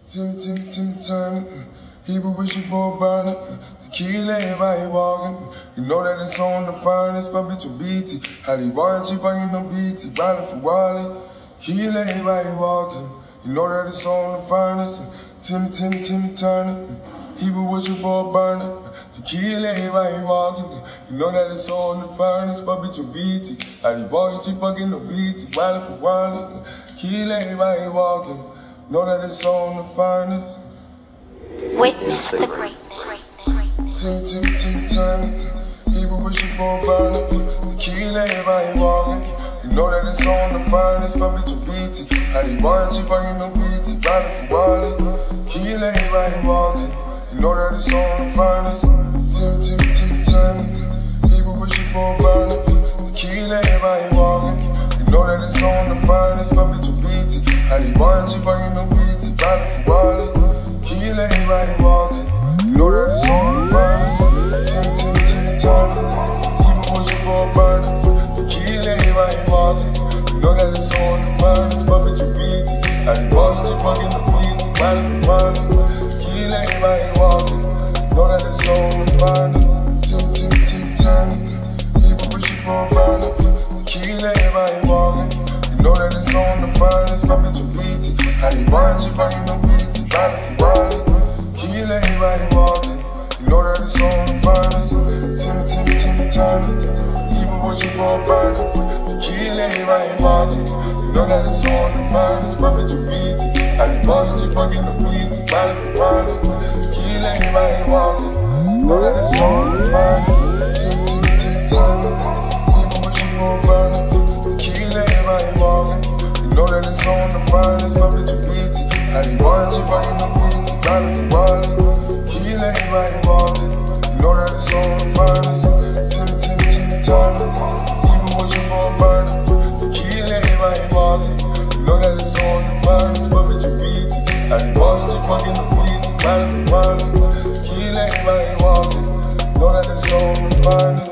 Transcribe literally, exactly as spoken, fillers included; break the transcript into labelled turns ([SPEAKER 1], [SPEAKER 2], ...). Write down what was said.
[SPEAKER 1] Timmy, Timmy, Timmy Turner. People wishing for a burner. The key everybody walking. You know that it's on the finest for bitch with B T. Hottie, boy, cheap, I ain't no B T. Riding for Wildin. Key everybody walking. You know that it's on the finest. Timmy, Timmy, Timmy Turner. People wishing for a burner. To kill everybody walking. You know that it's on the finest for bitch with B T. Hottie, boy, she fucking no B T. Riding for Wildin. Kill everybody walking. Know that it's on the finest.
[SPEAKER 2] Witness the greatness.
[SPEAKER 1] Timmy, Timmy, Timmy Turner. People wishing for a burner. To kill everybody walking. You know that it's on the finest for bitch with B T. Hottie, boy, she fucking no B T. Riding for Wildin. Kill everybody walking. You know that it's on the finest. Timmy, Timmy, Timmy Turner. People wishing for a burner. To kill everybody walking. You know that it's on the finest for bitch with B T. Hottie, boy, she fucking no B T. Riding for Wildin. Kill everybody walking. You know that it's on the finest. Timmy, Timmy, Timmy Turner. People wishing for a burner. To kill everybody walking. You know that it's on the finest for bitch with B T. Hottie, boy, she fucking no B T. Riding for Wildin. Kill everybody walking. Know that it's on the finest. Timmy, Timmy, Timmy Turner. People wishing for a burner. Kill everybody walking. You know that it's on the finest. My bitch with B T. Hottie, boy, she fucking no B T. Riding for Wildin. Kill everybody walking. You know that it's on the finest. Timmy, Timmy, Timmy Turner. People wishing for a burner. Kill everybody walking. You know that it's on the finest. My bitch with B T. Hottie, boy, she fucking no B T. Riding for Wildin. Kill everybody walking. You know that it's on the finest. Timmy, Timmy, Timmy Turner. People wishing for a burner. Kill everybody walking. You know that it's on the finest. My bitch with B T. Hottie, boy, she fucking no B T. Riding for Wildin. Kill everybody walking. You know that it's on the finest. Timmy, Timmy, Timmy Turner. People wishing for a burner. Kill everybody walking. You know that it's on the finest. My bitch with B T. Hottie, boy, she fucking no B T. Riding for Wildin. Kill everybody walking. Know that it's on the finest.